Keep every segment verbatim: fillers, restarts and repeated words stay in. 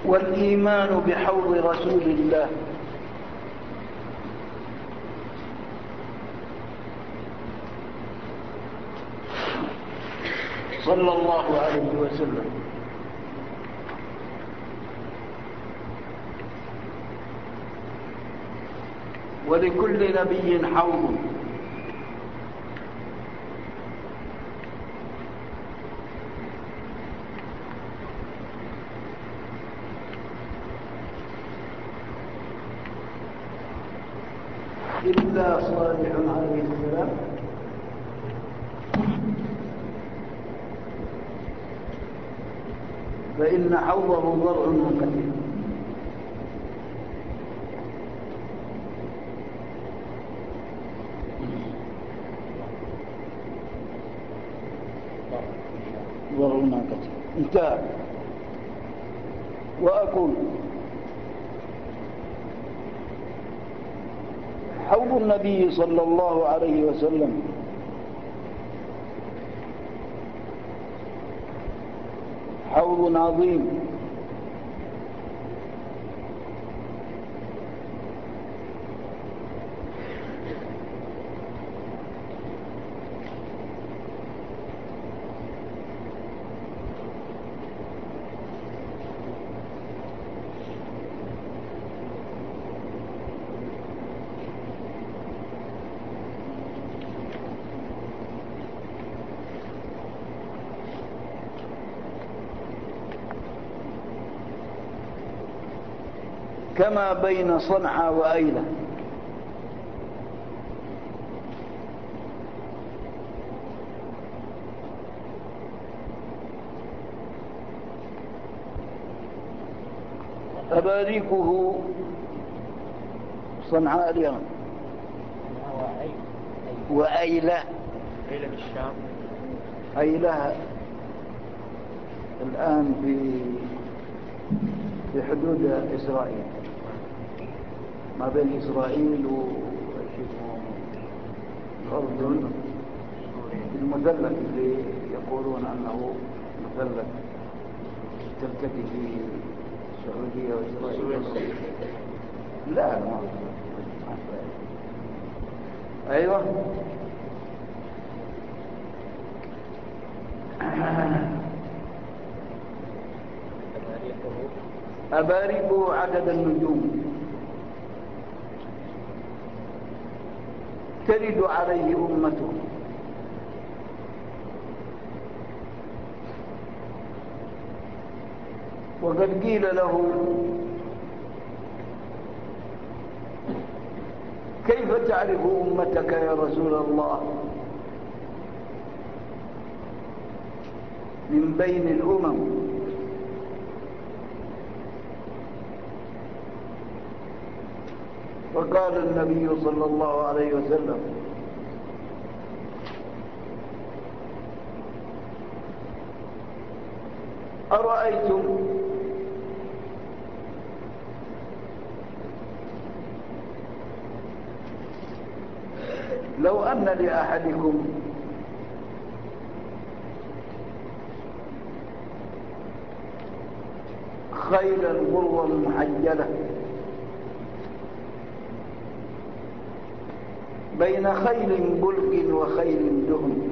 والإيمان بحوض رسول الله صلى الله عليه وسلم. ولكل نبي حوض إلا صالح عليه السلام فإن حوضه ضرع منقطع. ضرع منقطع انتهى. وأقول حوض النبي صلى الله عليه وسلم حوض عظيم كما بين صنعاء وأيلة. أباريكه صنعاء اليمن وأيلة أيلة بالشام. أيلة الآن في في حدود إسرائيل، ما بين إسرائيل والأردن، المثلث اللي يقولون أنه مثلث تلتقي في السعودية وإسرائيل. لا ما أيوة أبارقه عدد النجوم ترد عليه أمته وقد قيل له كيف تعرف أمتك يا رسول الله من بين الأمم؟ وقال النبي صلى الله عليه وسلم أرأيتم لو أن لأحدكم خيلا غروا محجلة بين خيل بلق وخيل دهم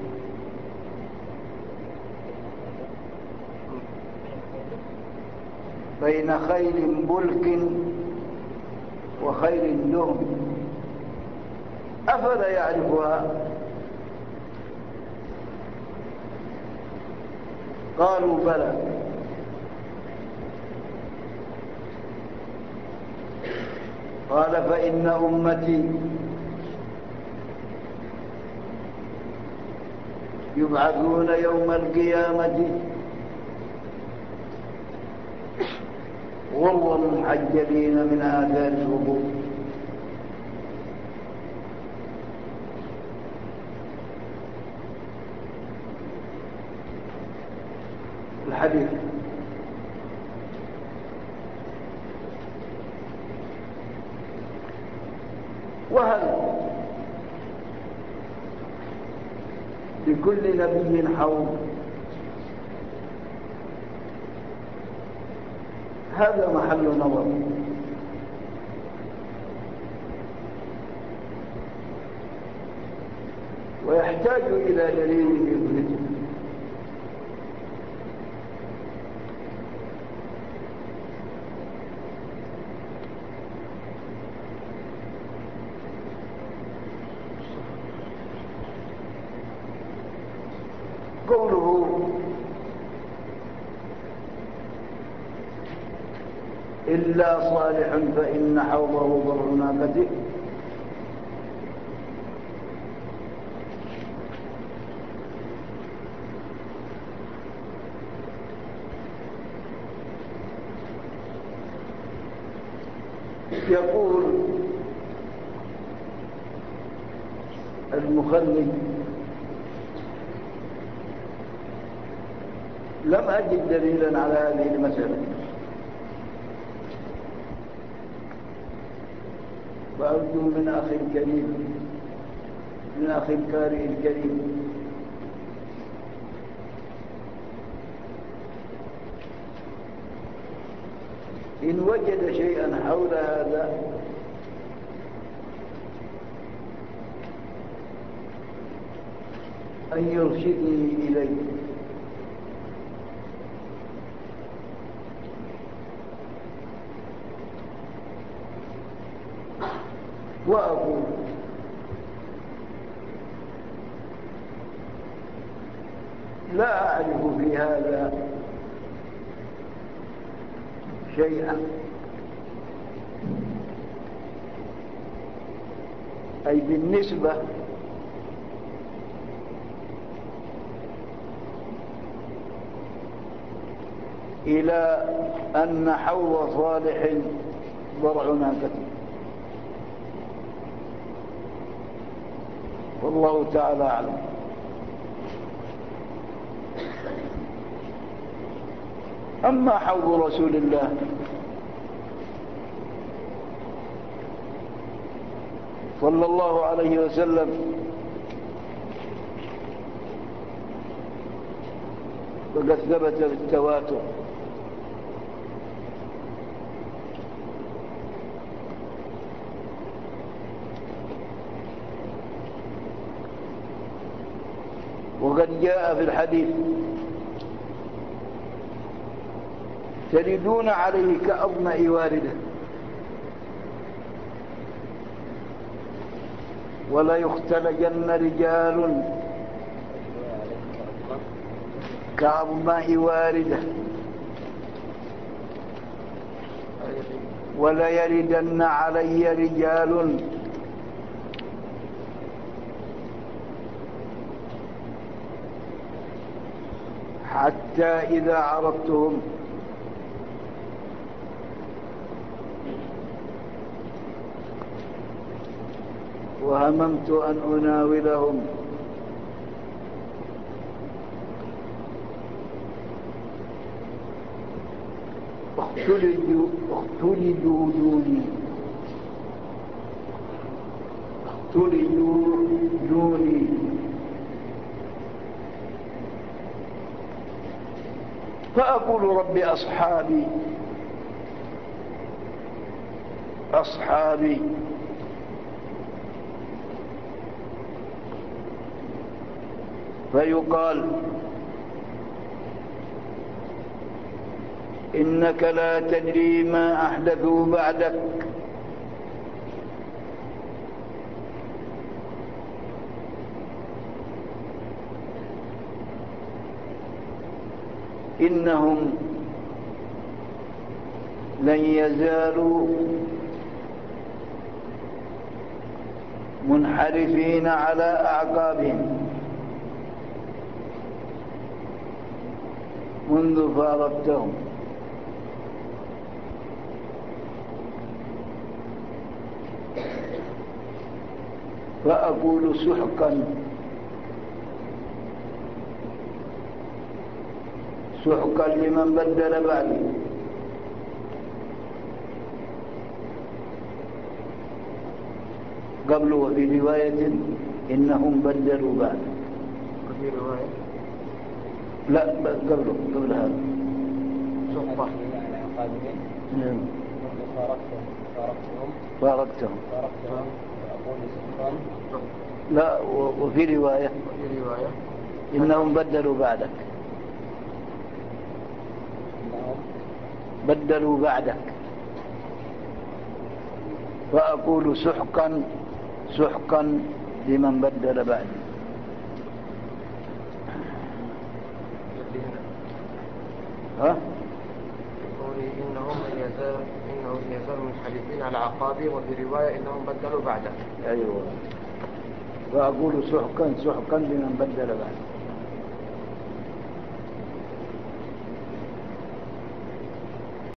بين خيل بلق وخيل دهم أفلا يعرفها؟ قالوا بلى. قال فإن أمتي يبعثون يوم القيامة غروا محجلين من آثار الوضوء. الحديث وهل لكل نبي حوض؟ هذا محل نظر. ويحتاج إلى دليل يثبته. قوله إلا صالح فإن حوضه ضرع ناقته، يقول المخلد لم أجد دليلا على هذه المسألة، وأرجو من أخي الكريم من أخي القارئ الكريم إن وجد شيئا حول هذا أن يرشدني إليه. وأقول لا أعرف في هذا شيئا، أي بالنسبة إلى أن حوض صالح ضرع ناقته، والله تعالى أعلم. أما حوض رسول الله صلى الله عليه وسلم وقد ثبت بالتواتر وقد جاء في الحديث تردون عليه كأظمأ واردة ولا يختلجن رجال كأظمأ واردة ولا يردن علي رجال حتى إذا عرفتهم وهممت أن أناولهم اختلجوا اختلجوا دوني اختلجوا دوني فأقول رب أصحابي أصحابي فيقال إنك لا تدري ما أحدثوا بعدك إنهم لن يزالوا منحرفين على أعقابهم منذ فارقتهم فأقول سحقا سحقا لمن بدل بعدي قبل وفي رواية إنهم بدلوا بعد وفي رواية لا قبل قبل هذا سحقا عقابهم. نعم. فارقتهم فارقتهم فارقتهم فارقتهم أقول سحقا. لا، وفي رواية وفي رواية إنهم بدلوا بعدك. إنهم بدلوا بعدك. فأقول سحقا سحقا لمن بدل بعدي. ها؟ قولي إنهم يزال إنهم يزال من حديثين على عقابي، وفي رواية إنهم بدلوا بعدك. أيوة. فأقول سحقا سحقا لمن بدل بعدي.